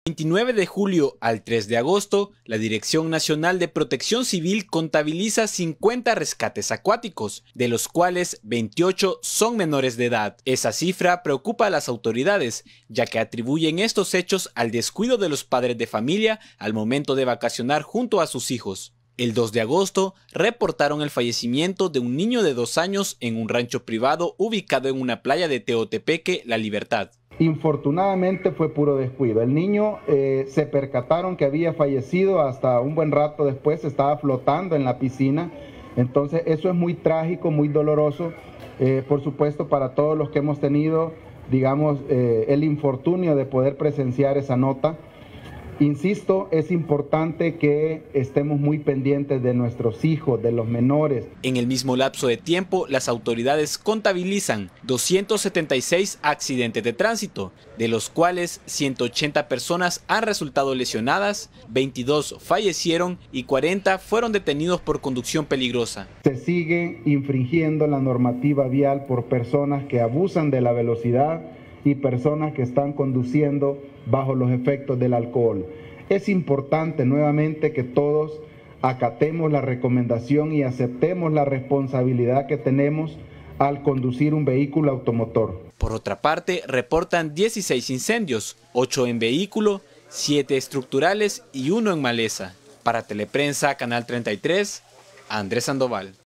29 de julio al 3 de agosto, la Dirección Nacional de Protección Civil contabiliza 50 rescates acuáticos, de los cuales 28 son menores de edad. Esa cifra preocupa a las autoridades, ya que atribuyen estos hechos al descuido de los padres de familia al momento de vacacionar junto a sus hijos. El 2 de agosto reportaron el fallecimiento de un niño de 2 años en un rancho privado ubicado en una playa de Teotepeque, La Libertad. Infortunadamente fue puro descuido. El niño se percataron que había fallecido hasta un buen rato después, estaba flotando en la piscina. Entonces eso es muy trágico, muy doloroso, por supuesto para todos los que hemos tenido, digamos, el infortunio de poder presenciar esa nota. Insisto, es importante que estemos muy pendientes de nuestros hijos, de los menores. En el mismo lapso de tiempo, las autoridades contabilizan 276 accidentes de tránsito, de los cuales 180 personas han resultado lesionadas, 22 fallecieron y 40 fueron detenidos por conducción peligrosa. Se sigue infringiendo la normativa vial por personas que abusan de la velocidad y personas que están conduciendo bajo los efectos del alcohol. Es importante nuevamente que todos acatemos la recomendación y aceptemos la responsabilidad que tenemos al conducir un vehículo automotor. Por otra parte, reportan 16 incendios, 8 en vehículo, 7 estructurales y 1 en maleza. Para Teleprensa, Canal 33, Andrés Sandoval.